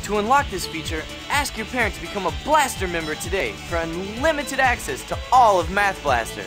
To unlock this feature, ask your parent to become a Blaster member today for unlimited access to all of Math Blaster.